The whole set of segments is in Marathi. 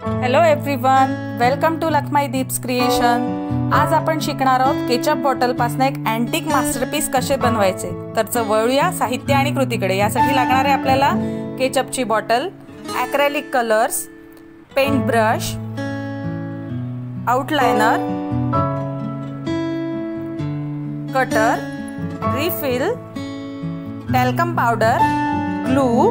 Hello everyone, welcome to Lakhmai Deeps creation. आज आपण शिकणार आहोत केचप बॉटल पासून एक अँटिक मास्टरपीस कसे बनवायचे। तर वळूया साहित्य आणि कृतीकडे। यासाठी लागणार आहे आपल्याला केचपची bottle, acrylic colours, paint brush, outliner, cutter, refill, talcum powder, glue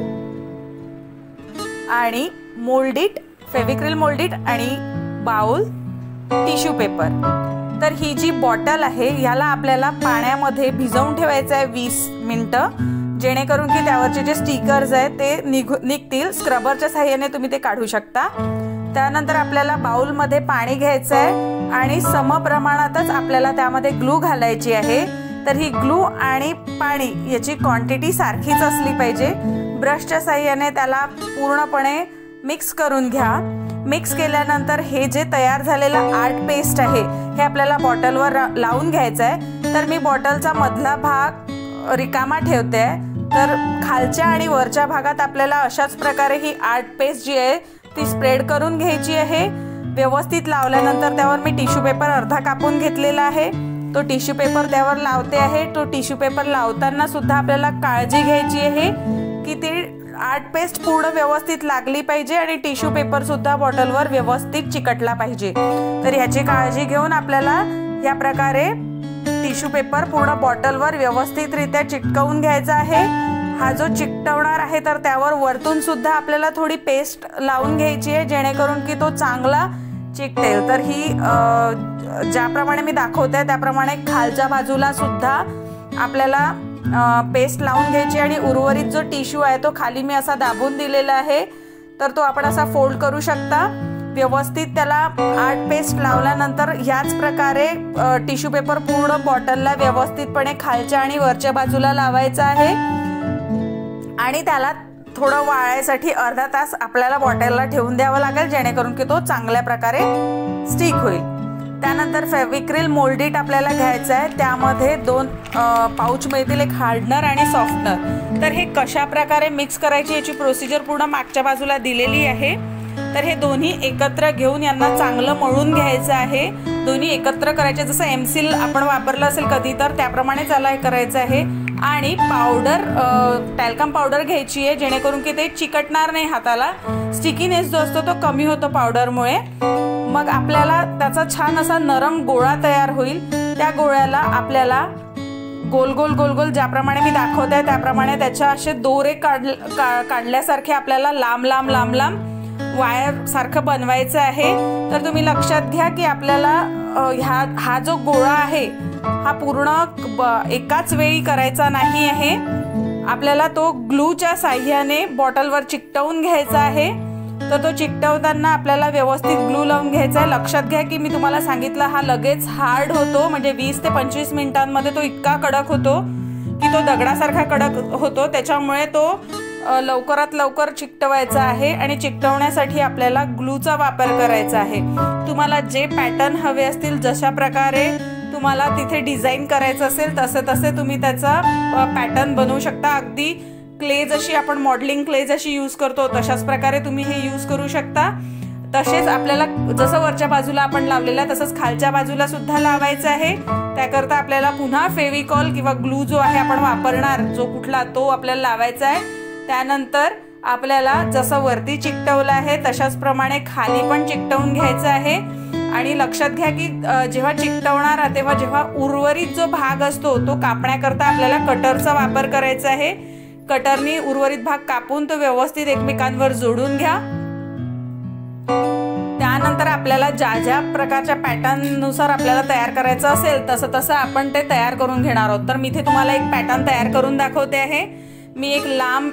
आणि मोल्डिट, फेविक्रिल मोल्डिट आणि बाउल, टिश्यू पेपर। तर ही जी बॉटल आहे याला आपल्याला पाण्यामध्ये भिजवून ठेवायचं आहे 20 मिनिटं, जेणेकरून की त्यावरचे जे स्टिकर्स आहेत ते निघतील। स्क्रबरच्या सहाय्याने तुम्ही ते काढू शकता। त्यानंतर आपल्याला बाउलमध्ये पाणी घ्यायचं आहे आणि समप्रमाणातच आपल्याला त्यामध्ये ग्लू घालायची आहे। तर ही ग्लू आणि पाणी याची क्वांटिटी सारखीच असली पाहिजे। ब्रशच्या सहाय्याने त्याला पूर्णपणे मिक्स करून घ्या। मिक्स केल्यानंतर हे जे तयार झालेलं आर्ट पेस्ट आहे हे आपल्याला बॉटलवर लावून घ्यायचं आहे। तर मी बॉटलचा मधला भाग रिकामा ठेवते आहे। तर खालच्या आणि वरच्या भागात आपल्याला अशाच प्रकारे ही आर्ट पेस्ट जी आहे ती स्प्रेड करून घ्यायची आहे। व्यवस्थित लावल्यानंतर त्यावर मी टिश्यू पेपर अर्धा कापून घेतलेला आहे, तो टिश्यू पेपर त्यावर लावते आहे। तो टिश्यू पेपर लावताना सुद्धा आपल्याला काळजी घ्यायची आहे की ती आर्ट पेस्ट पूर्ण व्यवस्थित लागली पाहिजे आणि टिश्यू पेपर सुद्धा बॉटलवर व्यवस्थित चिकटला पाहिजे। तर ह्याची काळजी घेऊन आपल्याला या प्रकारे टिश्यू पेपर पूर्ण बॉटलवर व्यवस्थितरित्या चिटकवून घ्यायचा आहे। हा जो चिकटवणार आहे तर त्यावर वरतून सुद्धा आपल्याला थोडी पेस्ट लावून घ्यायची आहे, जेणेकरून की तो चांगला चिकटेल। तर ही ज्याप्रमाणे मी दाखवते त्याप्रमाणे खालच्या बाजूला सुद्धा आपल्याला पेस्ट लावून घ्यायची आणि उर्वरित जो टिश्यू आहे तो खाली मी असा दाबून दिलेला आहे, तर तो आपण असा फोल्ड करू शकता। व्यवस्थित त्याला आर्ट पेस्ट लावल्यानंतर याच प्रकारे टिश्यू पेपर पूर्ण बॉटलला व्यवस्थितपणे खालच्या आणि वरच्या बाजूला लावायचा आहे आणि त्याला थोडं वाळायसाठी अर्धा तास आपल्याला बॉटलला ठेवून द्यावं लागेल, जेणेकरून की तो चांगल्या प्रकारे स्टिक होईल। त्यानंतर फेविक्रिल मोल्डिट आपल्याला घ्यायचं आहे। त्यामध्ये 2 पाउच मिळतील, एक हार्डनर आणि सॉफ्टनर। तर हे कशा प्रकारे मिक्स करायची याची प्रोसिजर पूर्ण मागच्या बाजूला दिलेली आहे। तर हे दोन्ही एकत्र घेऊन यांना चांगलं मळून घ्यायचं आहे। दोन्ही एकत्र करायचे, जसं एमसील आपण वापरलं असेल कधी तर त्याप्रमाणे त्याला हे करायचं आहे। आणि पावडर, टॅल्कम पावडर घ्यायची आहे, जेणेकरून की ते चिकटणार नाही हाताला। स्टिकीनेस जो असतो तो कमी होतो पावडरमुळे। मग आपल्याला त्याचा छान असा नरम गोळा तयार होईल। त्या गोळ्याला आपल्याला गोल गोल गोल गोल ज्याप्रमाणे मी दाखवते त्याप्रमाणे त्याच्या असे दोरे काढल्यासारखे आपल्याला लांब लांब लांब लांब वायर सारखं बनवायचं आहे। तर तुम्ही लक्षात घ्या की आपल्याला हा जो गोळा आहे हा पूर्ण एकाच वेळी करायचा नाही आहे। आपल्याला तो ग्लूच्या साह्याने बॉटलवर चिकटवून घ्यायचा आहे। तर तो चिकटवताना आपल्याला व्यवस्थित ग्लू लावून घ्यायचा आहे। लक्षात घ्या की मी तुम्हाला सांगितलं हा लगेच हार्ड होतो, म्हणजे 20 ते 25 मिनिटांमध्ये तो इतका कडक होतो की तो दगडासारखा कडक होतो। त्याच्यामुळे तो लवकरात लवकर चिकटवायचा आहे आणि चिकटवण्यासाठी आपल्याला ग्लूचा वापर करायचा आहे। तुम्हाला जे पॅटर्न हवे असतील, जशा प्रकारे तुम्हाला तिथे डिझाईन करायचं असेल तसे तुम्ही त्याचा पॅटर्न बनवू शकता। अगदी क्ले जशी आपण मॉडेलिंग क्ले जशी यूज करतो तशाच प्रकारे तुम्ही हे यूज करू शकता। तसेच आपल्याला जसं वरच्या बाजूला आपण लावलेलं आहे तसंच खालच्या बाजूला सुद्धा लावायचं आहे। त्याकरता आपल्याला पुन्हा फेविकॉल किंवा ग्लू जो आहे आपण वापरणार जो कुठला तो आपल्याला लावायचा आहे। त्यानंतर आपल्याला जसं वरती चिकटवलं आहे तशाच प्रमाणे खाली पण चिकटवून घ्यायचं आहे। आणि लक्षात घ्या की जेव्हा चिकटवणार तेव्हा जेव्हा उर्वरित जो भाग असतो तो कापण्याकरता आपल्याला कटरचा वापर करायचा आहे। कटरनी उर्वरित भाग कापून तो व्यवस्थित एकमेकांवर जोडून घ्या। त्यानंतर आपल्याला ज्या प्रकारच्या पॅटर्न नुसार आपल्याला तयार करायचं असेल तसं आपण ते तयार करून घेणार आहोत। तर मी इथे तुम्हाला एक पॅटर्न तयार करून दाखवते आहे। मी एक लांब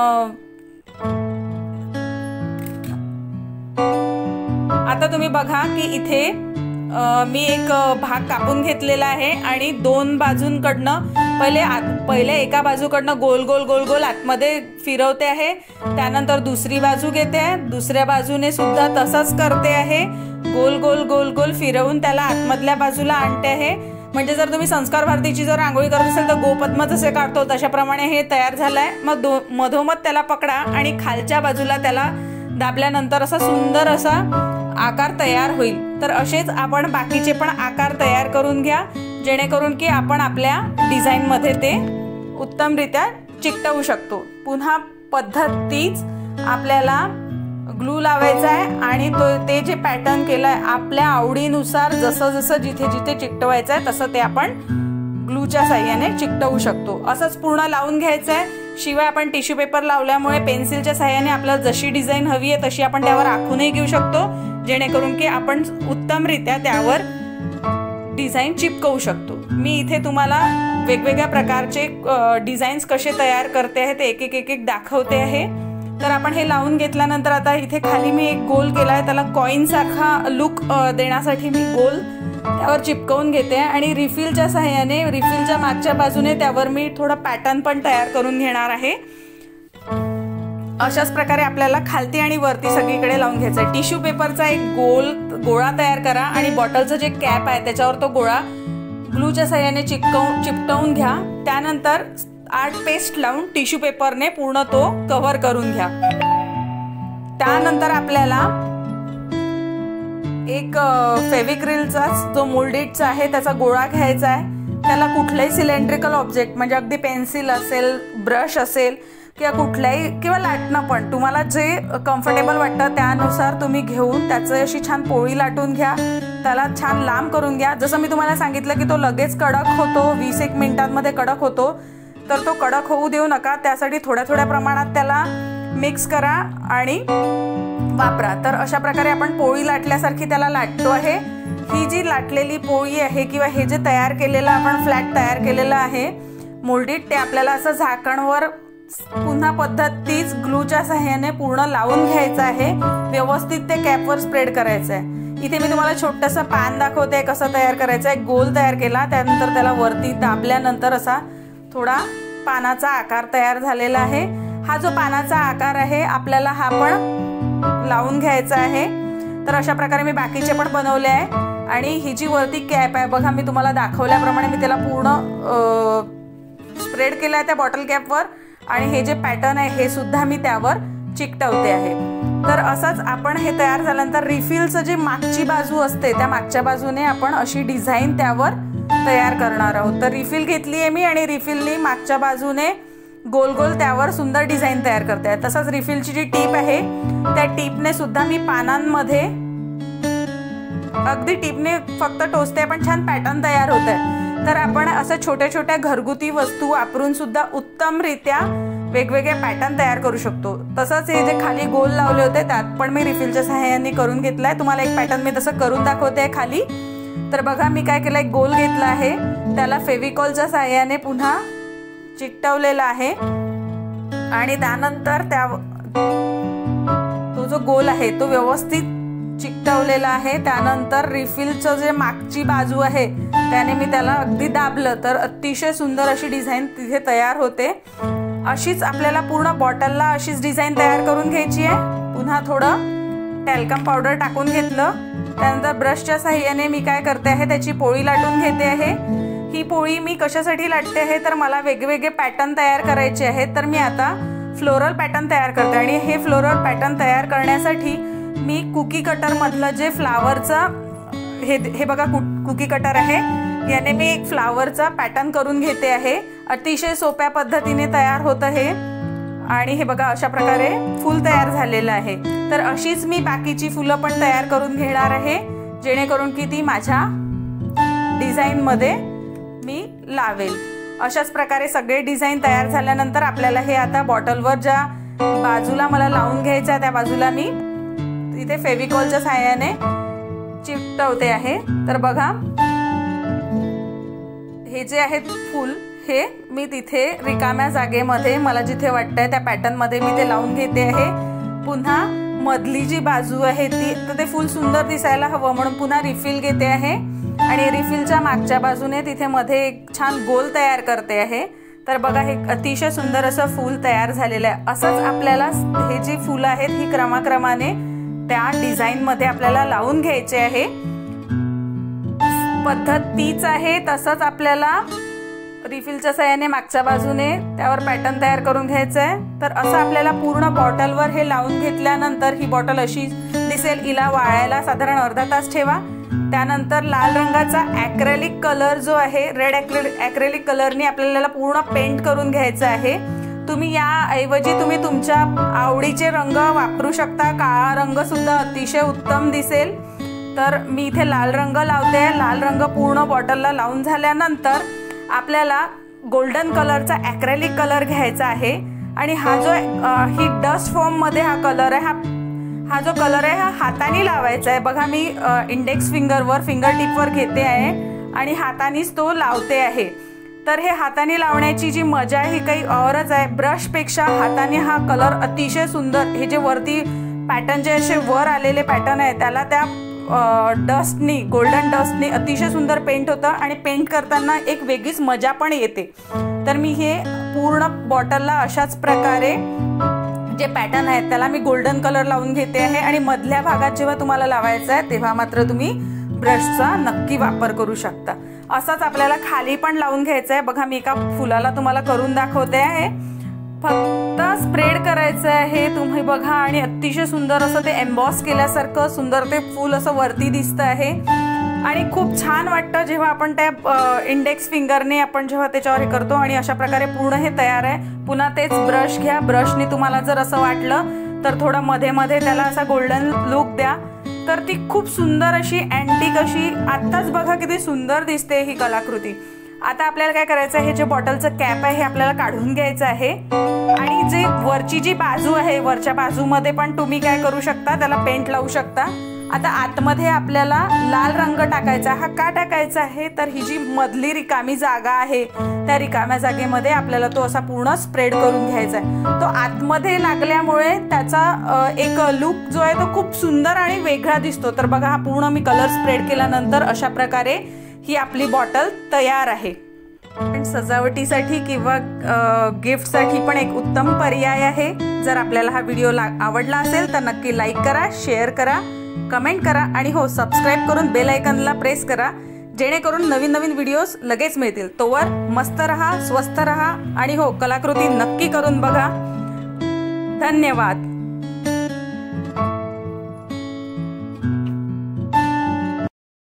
आता तुम्ही बघा की इथे मी एक भाग कापून घेतलेला आहे आणि 2 बाजूंकडनं पहिले एका बाजूकडनं गोल गोल गोल गोल आतमध्ये फिरवते आहे। त्यानंतर दुसरी बाजू घेते आहे, दुसऱ्या बाजूने सुद्धा तसंच करते आहे। गोल गोल गोल गोल फिरवून त्याला आतमधल्या बाजूला आणते आहे। म्हणजे जर तुम्ही संस्कार भारतीची जर रांगोळी करत असेल तर गोपद्म जसे काढतो तशाप्रमाणे हे तयार झालंय। मग मधोमध त्याला पकडा आणि खालच्या बाजूला त्याला दाबल्यानंतर असा सुंदर असा आकार तयार होईल। तर असेच आपण बाकीचे पण आकार तयार करून घ्या, जेणेकरून की आपण आपल्या डिझाईनमध्ये ते उत्तमरित्या चिकटवू शकतो। पुन्हा पद्धत तीच, आपल्याला ग्लू लावायचा आहे आणि ते जे पॅटर्न केलाय आपल्या आवडीनुसार जसं जसं जिथे जिथे चिकटवायचं आहे तसं ते आपण ग्लूच्या साहाय्याने चिकटवू शकतो। असंच पूर्ण लावून घ्यायचं आहे। शिवाय आपण टिश्यू पेपर लावल्यामुळे पेन्सिलच्या साहाय्याने आपल्याला जशी डिझाईन हवी आहे तशी आपण त्यावर आखूनही घेऊ शकतो, जेणेकरून की आपण उत्तमरित्या त्यावर डिझाईन चिपकवू शकतो। मी इथे तुम्हाला वेगवेगळ्या प्रकारचे डिझाईन्स कसे तयार करते आहे ते एक एक दाखवते आहे। तर आपण हे लावून घेतल्यानंतर आता इथे खाली मी एक गोल केलाय, त्याला कॉइन सारखा लुक देण्यासाठी मी गोल त्यावर चिपकवून घेते आणि रिफिलच्या साहाय्याने रिफिलच्या मागच्या बाजूने त्यावर मी थोडा पॅटर्न पण तयार करून घेणार आहे। अशाच प्रकारे आपल्याला खालती आणि वरती सगळीकडे लावून घ्यायचं आहे। टिश्यू पेपरचा एक गोळा तयार करा आणि बॉटलचं जे कॅप आहे त्याच्यावर तो गोळा ग्लूच्या साहाय्याने चिकटवून घ्या। त्यानंतर आर्ट पेस्ट लावून टिश्यू पेपरने पूर्ण तो कव्हर करून घ्या। त्यानंतर आपल्याला एक फेविक्रिलचा जो मोल्डेडचा आहे त्याचा गोळा घ्यायचा आहे। त्याला कुठलाही सिलेंड्रिकल ऑब्जेक्ट म्हणजे अगदी पेन्सिल असेल, ब्रश असेल किंवा लाटणं पण तुम्हाला जे कम्फर्टेबल वाटतं त्यानुसार तुम्ही घेऊन त्याचं अशी छान पोळी लाटून घ्या, त्याला छान लांब करून घ्या। जसं मी तुम्हाला सांगितलं की तो लगेच कडक होतो, 20-1 मिनिटांमध्ये कडक होतो, तर तो कडक होऊ देऊ नका। त्यासाठी थोड्या थोड्या प्रमाणात त्याला मिक्स करा आणि वापरा। तर अशा प्रकारे आपण पोळी लाटल्यासारखी त्याला लाटतो आहे। ही जी लाटलेली पोळी आहे किंवा हे जे तयार केलेलं आपण फ्लॅट तयार केलेलं आहे मोल्डेड, ते आपल्याला असं झाकणवर पुन्हा पद्धत तीच ग्लूच्या साहाय्याने पूर्ण लावून घ्यायचं आहे। व्यवस्थित ते कॅपवर स्प्रेड करायचं आहे। इथे मी तुम्हाला छोटंसं पॅन दाखवते कसं तयार करायचं आहे। गोल तयार केला, त्यानंतर त्याला वरती दाबल्यानंतर असा थोडा पानाचा आकार तयार झालेला आहे। हा जो पानाचा आकार आहे आपल्याला हा पण लावून घ्यायचा आहे। तर अशा प्रकारे मी बाकीचे पण बनवले आहे आणि ही जी वरती कॅप आहे बघा, मी तुम्हाला दाखवल्याप्रमाणे मी त्याला पूर्ण स्प्रेड केलं आहे त्या बॉटल कॅपवर आणि हे जे पॅटर्न आहे हे सुद्धा मी त्यावर चिकटवते आहे। तर असंच आपण हे तयार झाल्यानंतर रिफिलचं जे मागची बाजू असते त्या मागच्या बाजूने आपण अशी डिझाईन त्यावर तयार करणार आहोत। तर रिफिल घेतली आहे मी आणि रिफिलनी मागच्या बाजूने गोल गोल त्यावर सुंदर डिझाईन तयार करते आहे। तसंच रिफिलची जी टीप आहे त्या टीपने सुद्धा मी पानांमध्ये अगदी टीपने फक्त टोचते पण छान पॅटर्न तयार होत आहे। तर आपण असं छोट्या छोट्या घरगुती वस्तू वापरून सुद्धा उत्तमरित्या वेगवेगळे पॅटर्न तयार करू शकतो। तसंच हे जे खाली गोल लावले होते त्यात पण मी रिफिलच्या सहाय्याने करून घेतलाय। तुम्हाला एक पॅटर्न मी तसं करून दाखवते आहे खाली। तर बघा मी काय केलं, एक गोल घेतला आहे, त्याला फेविकॉलच्या सहाय्याने पुन्हा चिकटवलेला आहे आणि त्यानंतर तो जो गोल आहे तो व्यवस्थित चिकटवलेला आहे। त्यानंतर रिफिलचं जे मागची बाजू आहे त्याने मी त्याला अगदी दाबलं तर अतिशय सुंदर अशी डिझाईन तिथे तयार होते। अशीच आपल्याला पूर्ण बॉटलला अशीच डिझाईन तयार करून घ्यायची आहे। पुन्हा थोडं टॅल्कम पावडर टाकून घेतलं, त्यानंतर ब्रशच्या साहाय्याने मी काय करते आहे त्याची पोळी लाटून घेते आहे। ही पोळी मी कशासाठी लाटते आहे तर मला वेगवेगळे पॅटर्न तयार करायचे आहेत। तर मी आता फ्लोरल पॅटर्न तयार करते आणि हे फ्लोरल पॅटर्न तयार करण्यासाठी मी कुकी कटर मधलं जे फ्लावरचं हे बघा कुकी कटर आहे, याने मी एक फ्लावरचा पॅटर्न करून घेते आहे। अतिशय सोप्या पद्धतीने तयार होतं हे आणि हे बघा अशा प्रकारे फूल तयार झालेलं आहे। तर अशीच मी बाकीची फुलं पण तयार करून घेणार आहे, जेणेकरून की ती माझ्या डिझाईनमध्ये मी लावेल। अशाच प्रकारे सगळे डिझाईन तयार झाल्यानंतर आपल्याला हे आता बॉटलवर ज्या बाजूला मला लावून घ्यायचं त्या बाजूला मी इथे फेविकॉलच्या साहाय्याने चिकटवते आहे। तर बघा हे जे आहेत फूल हे मी तिथे रिकाम्या जागेमध्ये मला जिथे वाटतंय त्या पॅटर्न मध्ये मी ते लावून घेते आहे। पुन्हा मधली जी बाजू आहे ती तर ते फूल सुंदर दिसायला हवं म्हणून पुन्हा रिफिल घेते आहे आणि रिफिलच्या मागच्या बाजूने तिथे मध्ये एक छान गोल तयार करते आहे। तर बघा हे अतिशय सुंदर असं फूल तयार झालेलं आहे। असंच आपल्याला हे जी फुलं आहेत ही क्रमाक्रमाने त्या डिझाईन मध्ये आपल्याला लावून घ्यायचे आहे। पद्धत तीच आहे, तसंच आपल्याला रिफिलच्या साहाय्याने मागच्या बाजूने त्यावर पॅटर्न तयार करून घ्यायचा आहे। तर असं आपल्याला पूर्ण बॉटलवर हे लावून घेतल्यानंतर ही बॉटल अशी दिसेल। हिला वाळायला साधारण अर्धा तास ठेवा। त्यानंतर लाल रंगाचा ॲक्रेलिक कलर जो आहे, रेड ॲक्रेलिक कलरने आपल्याला पूर्ण पेंट करून घ्यायचं आहे। तुम्ही याऐवजी तुम्ही तुमच्या आवडीचे रंग वापरू शकता। काळा रंग सुद्धा अतिशय उत्तम दिसेल। तर मी इथे लाल रंग लावते। लाल रंग पूर्ण बॉटलला लावून झाल्यानंतर आपल्याला गोल्डन कलरचा ॲक्रेलिक कलर घ्यायचा आहे आणि हा जो ही डस्ट फॉर्म मध्ये हा कलर आहे, हा जो कलर आहे हा हाताने लावायचा आहे। बघा मी इंडेक्स फिंगर टिपवर घेते आहे आणि हातानेच तो लावते आहे। तर हे हाताने लावण्याची जी मजा आहे ही काही औरच आहे। ब्रशपेक्षा हाताने हा कलर अतिशय सुंदर, हे जे वरती पॅटर्न जे असे वर आलेले पॅटर्न आहे त्याला त्या डस्टनी, गोल्डन डस्टनी अतिशय सुंदर पेंट होतं आणि पेंट करताना एक वेगळीच मजा पण येते। तर मी हे पूर्ण बॉटलला अशाच प्रकारे जे पॅटर्न आहे त्याला मी गोल्डन कलर लावून घेते आहे आणि मधल्या भागात जेव्हा तुम्हाला लावायचं आहे तेव्हा मात्र तुम्ही ब्रशचा नक्की वापर करू शकता। असाच आपल्याला खाली पण लावून घ्यायचं आहे। बघा मी एका फुलाला तुम्हाला करून दाखवते आहे। फक्त स्प्रेड करायचं आहे तुम्ही बघा आणि अतिशय सुंदर असं ते एम्बॉस केल्यासारखं सुंदर ते फूल असं वरती दिसतं आहे आणि खूप छान वाटतं जेव्हा आपण त्या इंडेक्स फिंगरने आपण जेव्हा त्याच्यावर हे करतो आणि अशा प्रकारे पूर्ण हे तयार आहे। पुन्हा तेच ब्रश घ्या। ब्रशने तुम्हाला जर असं वाटलं तर थोडं मध्ये मध्ये त्याला असा गोल्डन लुक द्या। तर ती खूप सुंदर अशी अँटिक अशी आत्ताच बघा किती सुंदर दिसते ही कलाकृती। आता आपल्याला काय करायचं आहे, हे जे बॉटलचं कॅप आहे हे आपल्याला काढून घ्यायचं आहे आणि जे वरची जी बाजू आहे, वरच्या बाजूमध्ये पण तुम्ही काय करू शकता, त्याला पेंट लावू शकता। आता आतमध्ये आपल्याला लाल रंग टाकायचा। हा का टाकायचा आहे तर ही जी मधली रिकामी जागा आहे त्या रिकाम्या जागेमध्ये आपल्याला तो असा पूर्ण स्प्रेड करून घ्यायचा आहे। तो आतमध्ये लागल्यामुळे त्याचा एक लुक जो आहे तो खूप सुंदर आणि वेगळा दिसतो। तर बघा हा पूर्ण मी कलर स्प्रेड केल्यानंतर अशा प्रकारे ही आपली बॉटल तयार आहे। सजावटीसाठी किंवा गिफ्टसाठी पण एक उत्तम पर्याय आहे। जर आपल्याला हा व्हिडिओ आवडला असेल तर नक्की लाईक करा, शेअर करा, कमेंट करा आणि हो सबस्क्राईब करून बेल आयकॉनला प्रेस करा, जेणेकरून नवीन नवीन व्हिडिओज लगेच मिळतील। तोवर मस्त रहा, स्वस्थ रहा आणि हो कलाकृती नक्की करून बघा। धन्यवाद।